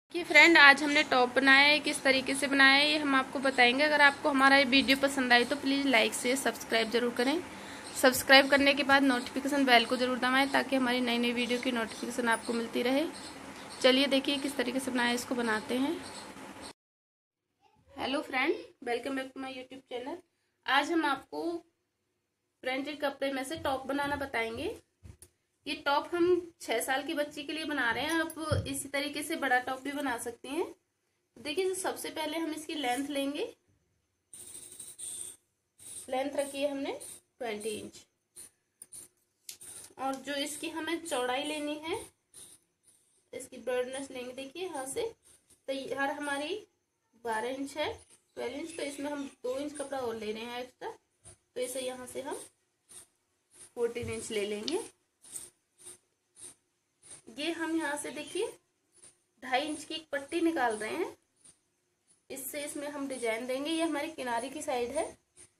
कि फ्रेंड आज हमने टॉप बनाया है। किस तरीके से बनाया है ये हम आपको बताएंगे। अगर आपको हमारा ये वीडियो पसंद आई तो प्लीज़ लाइक से सब्सक्राइब जरूर करें। सब्सक्राइब करने के बाद नोटिफिकेशन बेल को जरूर दबाएं ताकि हमारी नई नई वीडियो की नोटिफिकेशन आपको मिलती रहे। चलिए देखिए किस तरीके से बनाया, इसको बनाते हैं। Hello friend, welcome back to my YouTube channel. आज हम आपको प्रिंटेड कपड़े में से टॉप बनाना बताएंगे। ये टॉप हम 6 साल की बच्ची के लिए बना रहे हैं। आप इसी तरीके से बड़ा टॉप भी बना सकती हैं। देखिए सबसे पहले हम इसकी लेंथ लेंगे। लेंथ रखी है हमने 20 इंच और जो इसकी हमें चौड़ाई लेनी है, इसकी ब्रॉडनेस लेंगे। देखिए यहाँ से तो यार हमारी 12 इंच है, 12 इंच। तो इसमें हम 2 इंच कपड़ा और ले रहे हैं एक्स्ट्रा, तो इसे यहाँ से हम 14 इंच ले लेंगे। ये हम यहाँ से देखिए 2.5 इंच की एक पट्टी निकाल रहे हैं। इससे इसमें हम डिजाइन देंगे। ये हमारी किनारे की साइड है।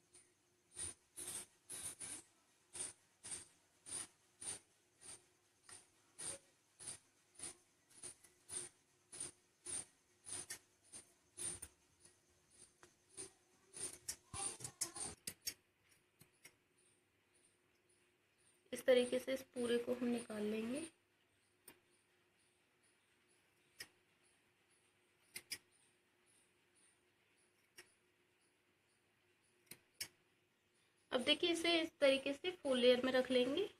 इस तरीके से इस पूरे को हम निकाल लेंगे। अब देखिए इसे इस तरीके से फुल लेयर में रख लेंगे।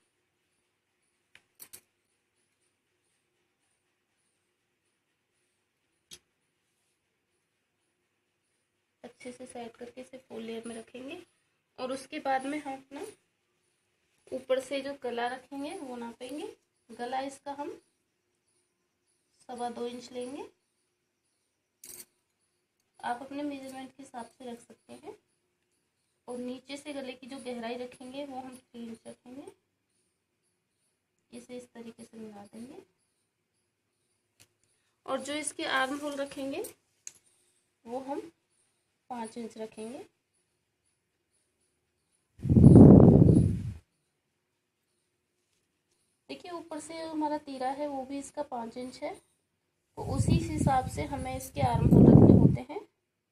अच्छे से सेट करके इसे फुल लेयर में रखेंगे और उसके बाद में हम अपना ऊपर से जो गला रखेंगे वो नापेंगे। गला इसका हम 2.25 इंच लेंगे। आप अपने मेजरमेंट के हिसाब से रख सकते हैं। और नीचे से गले की जो गहराई रखेंगे वो हम 3 इंच रखेंगे। इसे इस तरीके से मिला देंगे और जो इसके आर्म होल रखेंगे वो हम 5 इंच रखेंगे। देखिए ऊपर से हमारा तीरा है वो भी इसका 5 इंच है, तो उसी हिसाब से हमें इसके आर्म होल रखने होते हैं।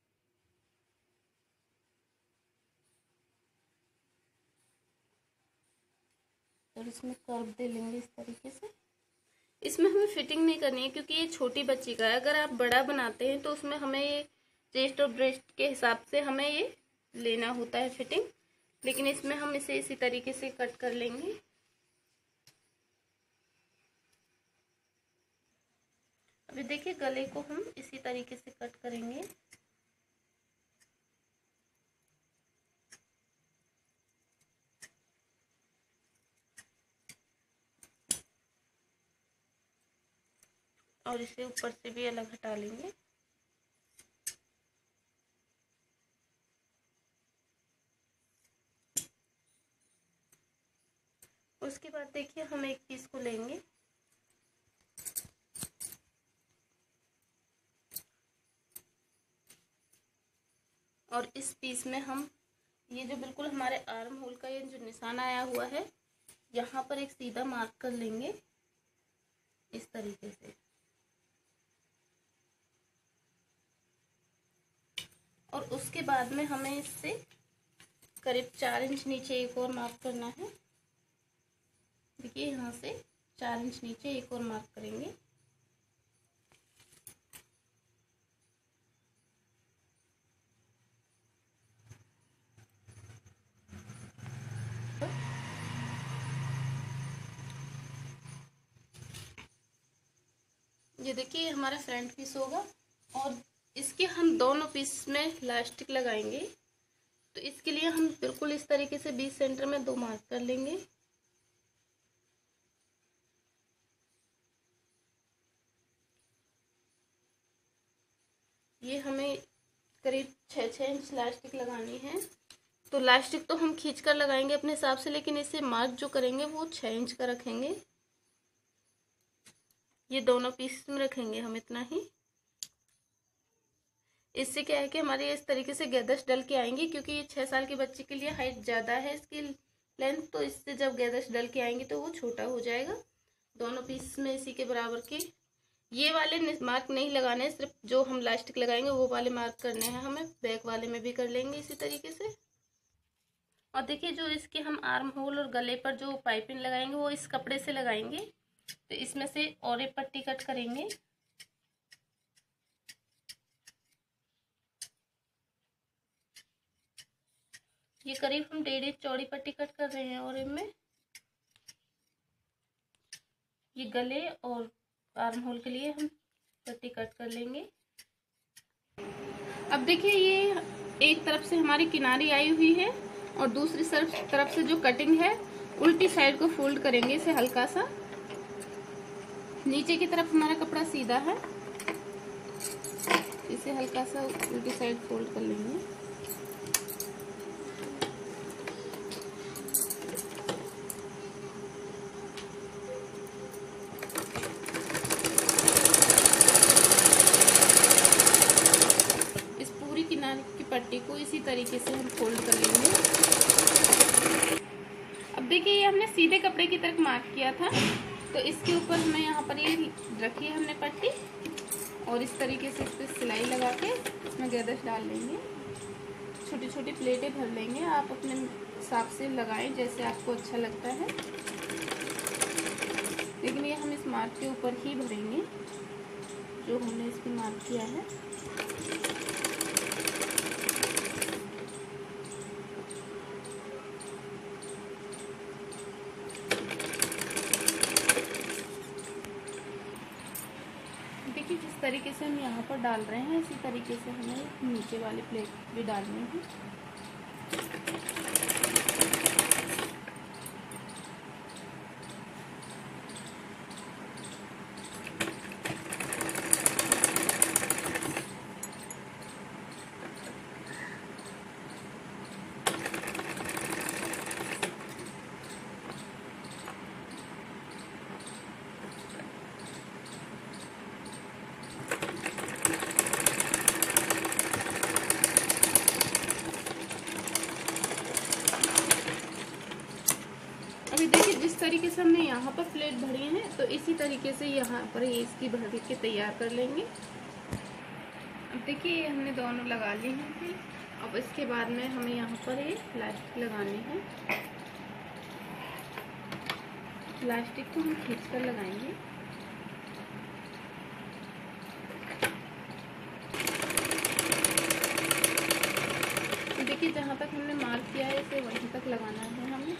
और इसमें कर्व दे लेंगे इस तरीके से। इसमें हमें फिटिंग नहीं करनी है क्योंकि ये छोटी बच्ची का है। अगर आप बड़ा बनाते हैं तो उसमें हमें ये चेस्ट और ब्रेस्ट के हिसाब से हमें ये लेना होता है फिटिंग, लेकिन इसमें हम इसे इसी तरीके से कट कर लेंगे। अभी देखिए गले को हम इसी तरीके से कट करेंगे। और इसे ऊपर से भी अलग हटा लेंगे। उसके बाद देखिए हम एक पीस को लेंगे और इस पीस में हम ये जो बिल्कुल हमारे आर्म होल का ये जो निशान आया हुआ है यहाँ पर एक सीधा मार्क कर लेंगे इस तरीके से। और उसके बाद में हमें इससे करीब 4 इंच नीचे एक और मार्क करना है। देखिए यहाँ से 4 इंच नीचे एक और मार्क करेंगे। ये देखिए हमारा फ्रंट पीस होगा और इसके हम दोनों पीस में इलास्टिक लगाएंगे। तो इसके लिए हम बिल्कुल इस तरीके से 20 सेंटर में 2 मार्क कर लेंगे। ये हमें करीब 6 इंच इलास्टिक लगानी है। तो इलास्टिक तो हम खींच कर लगाएंगे अपने हिसाब से, लेकिन इसे मार्क जो करेंगे वो 6 इंच का रखेंगे। ये दोनों पीस में रखेंगे हम इतना ही। इससे क्या है कि हमारे इस तरीके से गैदर्स डल के आएंगी, क्योंकि ये 6 साल के बच्चे के लिए हाइट ज़्यादा है इसकी लेंथ। तो इससे जब गैदर्स डल के आएंगी तो वो छोटा हो जाएगा। दोनों पीस में इसी के बराबर की ये वाले मार्क नहीं लगाने, सिर्फ जो हम इलास्टिक लगाएंगे वो वाले मार्क करने हैं हमें। बैक वाले में भी कर लेंगे इसी तरीके से। और देखिए जो इसके हम आर्म होल और गले पर जो पाइपिंग लगाएंगे वो इस कपड़े से लगाएंगे। तो इसमें से और एक पट्टी कट करेंगे। ये करीब हम 1.5 इंच चौड़ी पट्टी कट कर रहे हैं। और इनमें ये गले और आर्म होल के लिए हम पट्टी कट कर लेंगे। अब देखिए ये एक तरफ से हमारी किनारी आई हुई है और दूसरी तरफ से जो कटिंग है उल्टी साइड को फोल्ड करेंगे इसे हल्का सा। नीचे की तरफ हमारा कपड़ा सीधा है, इसे हल्का सा उल्टी साइड फोल्ड कर लेंगे। पट्टी को इसी तरीके से हम फोल्ड कर लेंगे। अब देखिए ये हमने सीधे कपड़े की तरफ मार्क किया था, तो इसके ऊपर हमें यहाँ पर ये रखी है हमने पट्टी और इस तरीके से इस पर सिलाई लगा के इसमें गर्दश डाल लेंगे। छोटी छोटी प्लेटें भर लेंगे, आप अपने हिसाब से लगाएं जैसे आपको अच्छा लगता है, लेकिन ये हम इस मार्क के ऊपर ही भरेंगे जो हमने इसमें मार्क किया है। जिस तरीके से हम यहाँ पर डाल रहे हैं इसी तरीके से हमें नीचे वाली प्लेट भी डालनी है। अभी देखिए जिस तरीके से हमने यहाँ पर प्लेट भरी है तो इसी तरीके से यहाँ पर ये इसकी भर के तैयार कर लेंगे। अब देखिए हमने दोनों लगा ली हैं। अब इसके बाद में हमें यहाँ पर ये प्लास्टिक लगानी है। प्लास्टिक को हम खींचकर लगाएंगे। देखिए जहाँ तक हमने मार्क किया है इसे वहीं तक लगाना है हमें।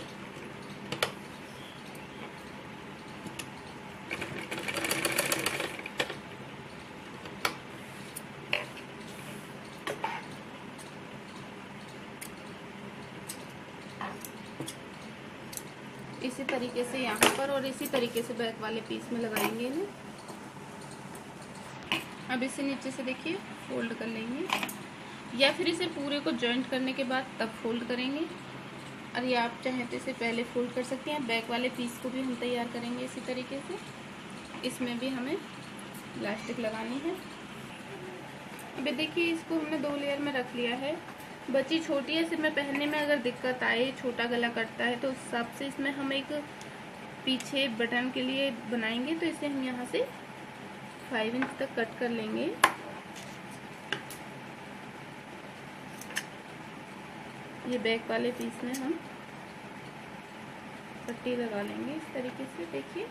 इसी तरीके से यहाँ पर और इसी तरीके से बैक वाले पीस में लगाएंगे इन्हें। अब इसे नीचे से देखिए फोल्ड कर लेंगे, या फिर इसे पूरे को जॉइंट करने के बाद तब फोल्ड करेंगे, और या आप चाहें तो इसे पहले फोल्ड कर सकते हैं। बैक वाले पीस को भी हम तैयार करेंगे इसी तरीके से। इसमें भी हमें इलास्टिक लगानी है। अभी देखिए इसको हमने 2 लेयर में रख लिया है। बच्ची छोटी है, सिर में पहनने में अगर दिक्कत आए, छोटा गला कटता है, तो उस हिसाब से इसमें हम एक पीछे बटन के लिए बनाएंगे। तो इसे हम यहाँ से 5 इंच तक कट कर लेंगे। ये बैक वाले पीस में हम पट्टी लगा लेंगे इस तरीके से। देखिए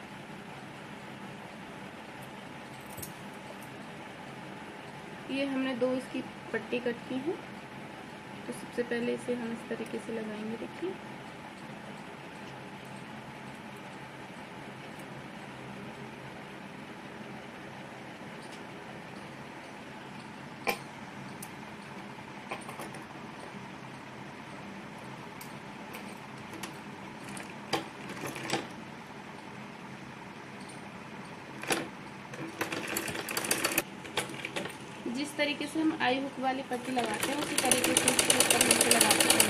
ये हमने 2 इसकी पट्टी कट की है। तो सबसे पहले इसे हम इस तरीके से लगाएंगे। देखिए जिस तरीके से हम आई हुक वाली पट्टी लगाते हैं उसी तरीके से इसके ऊपर नीचे लगाते हैं।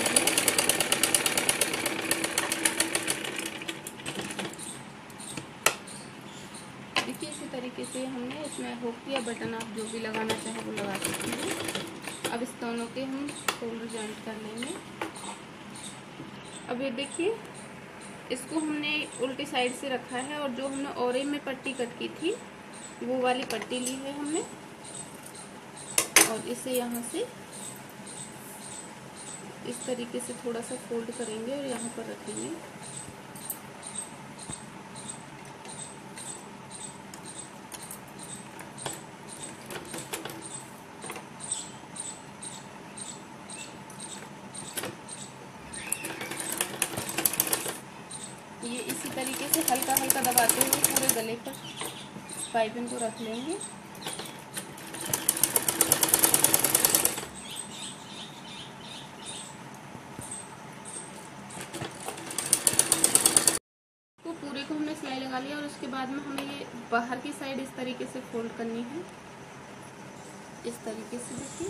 देखिए इसी तरीके से हमने इसमें हुक या बटन आप जो भी लगाना चाहे वो लगा सकते हैं। अब इस दोनों के हम शोल्डर जॉइंट कर लेंगे। अब ये देखिए इसको हमने उल्टी साइड से रखा है और जो हमने ओरे में पट्टी कट की थी वो वाली पट्टी ली है हमने और इसे यहाँ से इस तरीके से थोड़ा सा फोल्ड करेंगे और यहाँ पर रखेंगे। ये इसी तरीके से हल्का हल्का दबाते हुए पूरे गले पर पाइपिंग को रख लेंगे। तो पूरे को हमने सिलाई लगा लिया और उसके बाद में हमें ये बाहर की साइड इस तरीके से फोल्ड करनी है। इस तरीके से देखिए,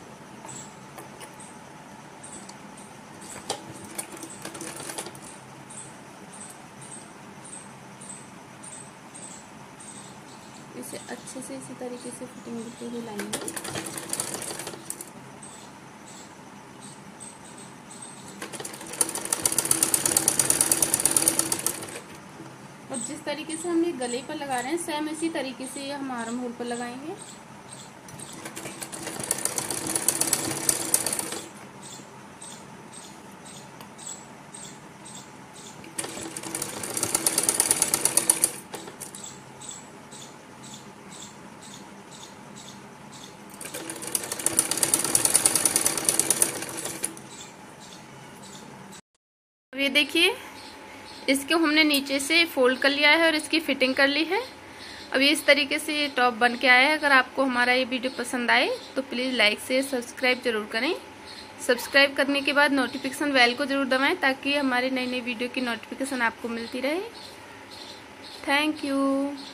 इसे अच्छे से इसी तरीके से फिटिंग देते हुए लाएंगे। और जिस तरीके से हम ये गले पर लगा रहे हैं सेम इसी तरीके से ये हम आर्म होल पर लगाएंगे। अब ये देखिए, इसको हमने नीचे से फोल्ड कर लिया है और इसकी फिटिंग कर ली है। अब ये इस तरीके से ये टॉप बन के आया है। अगर आपको हमारा ये वीडियो पसंद आए तो प्लीज़ लाइक से सब्सक्राइब जरूर करें। सब्सक्राइब करने के बाद नोटिफिकेशन बेल को जरूर दबाएं ताकि हमारी नई नई वीडियो की नोटिफिकेशन आपको मिलती रहे। Thank you.